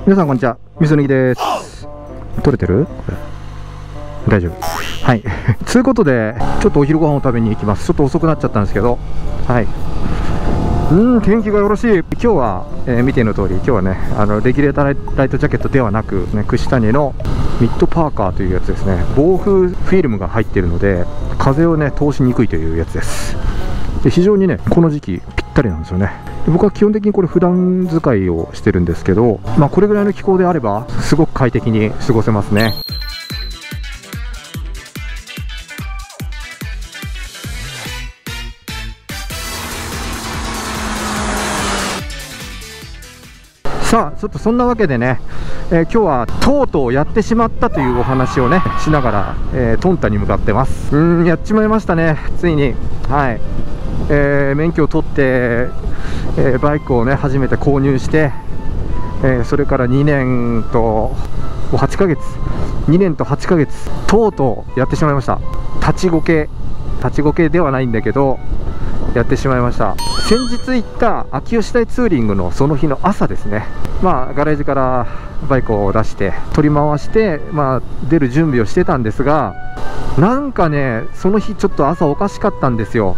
皆さんこんにちは、みそぬぎです。撮れてる？大丈夫。はい。ということで、ちょっとお昼ご飯を食べに行きます。ちょっと遅くなっちゃったんですけど、はい。天気がよろしい。今日は、見ての通り、今日はね、レギュレーターライトジャケットではなく、ね、串谷のミッドパーカーというやつですね。防風フィルムが入っているので、風をね、通しにくいというやつです。で非常にね、この時期、ぴったりなんですよね。僕は基本的にこれ普段使いをしてるんですけど、これぐらいの気候であればすごく快適に過ごせますね。さあちょっとそんなわけでね、今日はとうとうやってしまったというお話をねしながら、トンタに向かってます。やっちまいましたね、ついに。はい、免許を取って、バイクをね初めて購入して、それから2年と8ヶ月2年と8ヶ月とうとうやってしまいました。立ちこけではないんだけどやってしまいました。先日行った秋吉台ツーリングのその日の朝ですね、ガレージからバイクを出して取り回して、出る準備をしてたんですが、なんかねその日ちょっと朝おかしかったんですよ。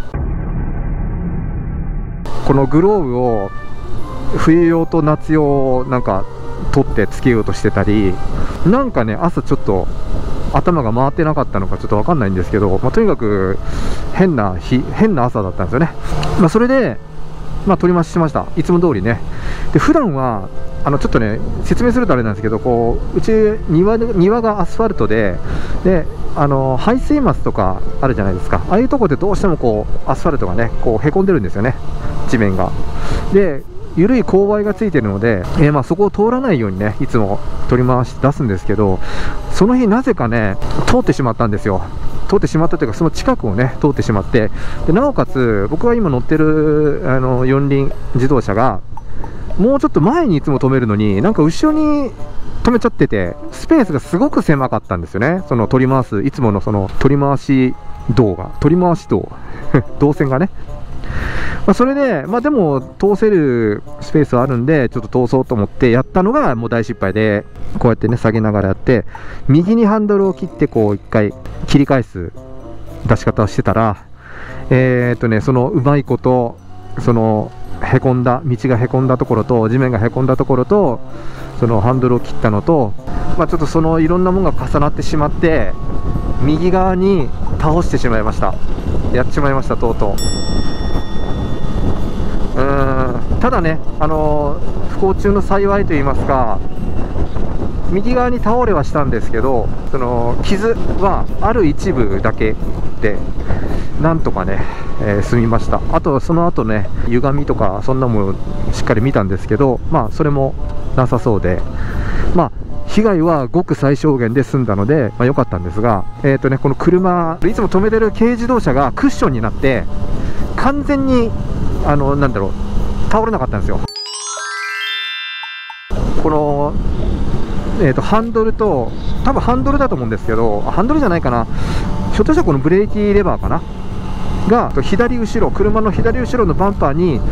このグローブを冬用と夏用なんか取ってつけようとしてたり、なんかね朝ちょっと頭が回ってなかったのかちょっと分かんないんですけど、とにかく変な朝だったんですよね。それで、取り回ししました、いつも通りね。で普段はちょっとね説明するとあれなんですけど、うち庭がアスファルトで排水マスとかあるじゃないですか。ああいうとこでどうしてもアスファルトがねへこんでるんですよね、地面が。で緩い勾配がついているので、そこを通らないようにねいつも取り回し出すんですけど、その日なぜかね通ってしまったんですよ。通ってしまったというか、その近くをね通ってしまって、でなおかつ僕が今乗ってる四輪自動車がもうちょっと前にいつも止めるのに、なんか後ろに止めちゃってて、スペースがすごく狭かったんですよね。その取り回すいつものその取り回し道動線がね。それで、でも通せるスペースはあるんで、ちょっと通そうと思ってやったのがもう大失敗で、こうやってね下げながらやって、右にハンドルを切って1回切り返す出し方をしてたら、そのうまいことその道がへこんだところと地面がへこんだところと、そのハンドルを切ったのと、ちょっとそのいろんなものが重なってしまって、右側に倒してしまいました。やっちまいました、とうとう。ただね、不幸中の幸いといいますか、右側に倒れはしたんですけど、その傷はある一部だけでなんとかね、済みました。あとその後ね歪みとかそんなもしっかり見たんですけど、それもなさそうで、被害はごく最小限で済んだので良かったんですが、この車いつも止めてる軽自動車がクッションになって完全に倒れなかったんですよ。このハンドルと、多分ハンドルだと思うんですけど、ハンドルじゃないかな、ひょっとしたらこのブレーキレバーかなが車の左後ろのバンパーに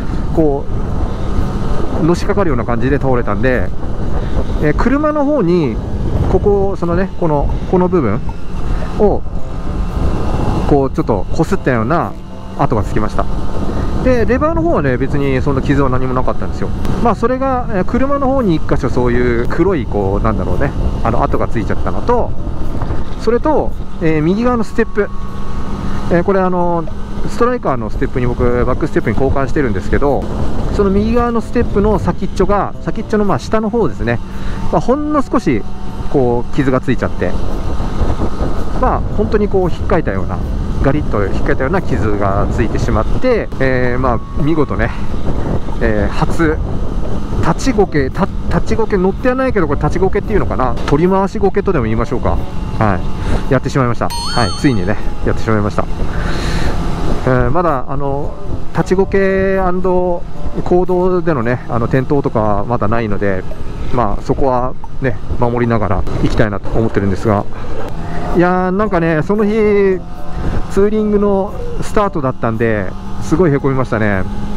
のしかかるような感じで倒れたんで、車の方にこの部分をちょっとこすったような跡がつきました。でレバーの方はね別にそんな傷は何もなかったんですよ。それが車の方に1箇所そういう黒い跡がついちゃったのと、それと、右側のステップ、これストライカーのステップに僕バックステップに交換してるんですけど、その右側のステップの先っちょの下の方ですね、ほんの少し傷がついちゃって、本当に引っかいたようなガリッと引っかいたような傷がついてしまって、見事ね、初立ちこけ乗ってはないけど、これ立ちこけっていうのかな、取り回しこけとでも言いましょうか。やってしまいました。ついにねやってしまいました。まだ立ちこけ&公道でのね転倒とかはまだないので、そこはね守りながら行きたいなと思ってるんですが、いやーなんかねその日ツーリングのスタートだったんで、すごいへこみましたね。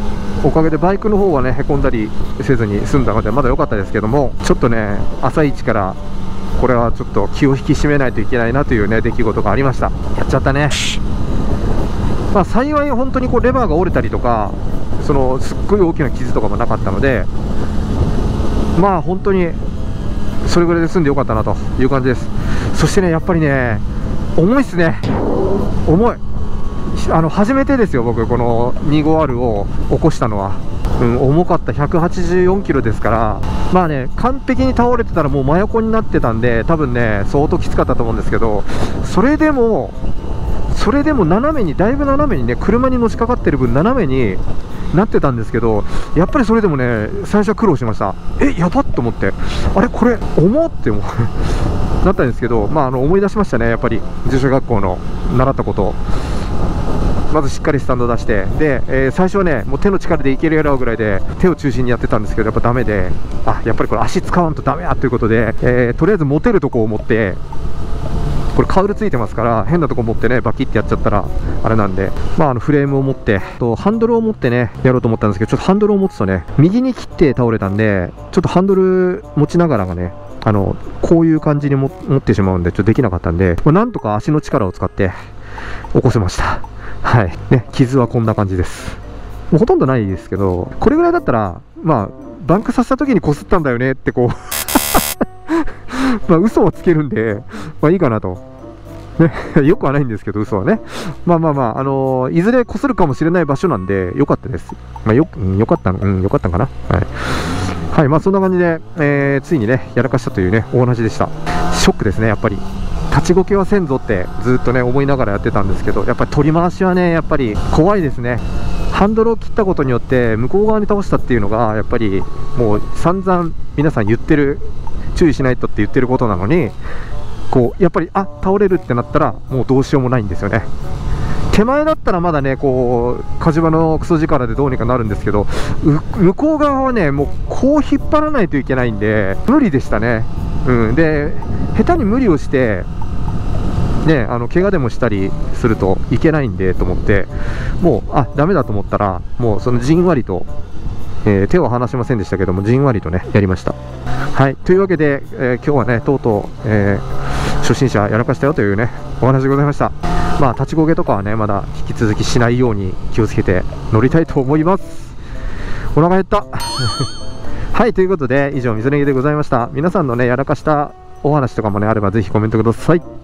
おかげでバイクの方はねへこんだりせずに済んだのでまだ良かったですけども、ちょっとね朝一からこれはちょっと気を引き締めないといけないなというね出来事がありました。やっちゃったね。まあ幸い本当にこうレバーが折れたりとかすっごい大きな傷とかもなかったので、まあ本当にそれぐらいで済んでよかったなという感じです。そしてねやっぱりね重いっすね。重い。初めてですよ僕この 25R を起こしたのは。重かった。184キロですから、まあね完璧に倒れてたらもう真横になってたんで多分ね相当きつかったと思うんですけど、それでも斜めに、だいぶ斜めにね車にのしかかってる分斜めになってたんですけど、やっぱりそれでもね最初は苦労しました。やばっと思って、あれこれ重ってなったんですけど、まあ思い出しましたね。やっぱり自主学校の習ったことをまずしっかりスタンド出して、で、最初はねもう手の力でいけるやろうぐらいで手を中心にやってたんですけど、やっぱダメで、やっぱりこれ足使わんとダメやということで、とりあえず持てるとこを持って、これカウルついてますから変なとこ持ってねバキってやっちゃったらあれなんで、まあフレームを持ってハンドルを持ってねやろうと思ったんですけど、ちょっとハンドルを持つとね右に切って倒れたんで、ちょっとハンドル持ちながらがねこういう感じに持ってしまうんでちょっとできなかったんで、なんとか足の力を使って起こせました。はいね、傷はこんな感じです。もうほとんどないですけど、これぐらいだったらまあバンクさせた時にこすったんだよねってこうまあ嘘をつけるんで、まあいいかなと。ね、よくはないんですけど、嘘はね。まあ、いずれこするかもしれない場所なんで、よかったです。まあ、よかったんかな。はい。はい、まあそんな感じで、ついにね、やらかしたというね、お話でした。ショックですね、やっぱり。立ちこけはせんぞってずっとね、思いながらやってたんですけど、やっぱり取り回しはね、やっぱり怖いですね。ハンドルを切ったことによって、向こう側に倒したっていうのが、やっぱりもう散々皆さん言ってる、注意しないとって言ってることなのに、こうやっぱり倒れるってなったらもうどうしようもないんですよね。手前だったらまだねこう火事場のクソ力でどうにかなるんですけど、向こう側はねもうこう引っ張らないといけないんで無理でしたね。で下手に無理をしてね怪我でもしたりするといけないんでと思って、もうダメだと思ったらもうそのじんわりと、手を離しませんでしたけどもじんわりとねやりました。はい、というわけで、今日はねとうとう、初心者やらかしたよというねお話でございました。まあ立ちこげとかはねまだ引き続きしないように気をつけて乗りたいと思います。お腹減ったはい、ということで以上水ネギでございました。皆さんのねやらかしたお話とかもねあればぜひコメントください。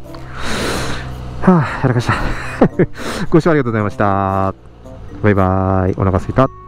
やらかしたご視聴ありがとうございました。バイバーイ。お腹すいた。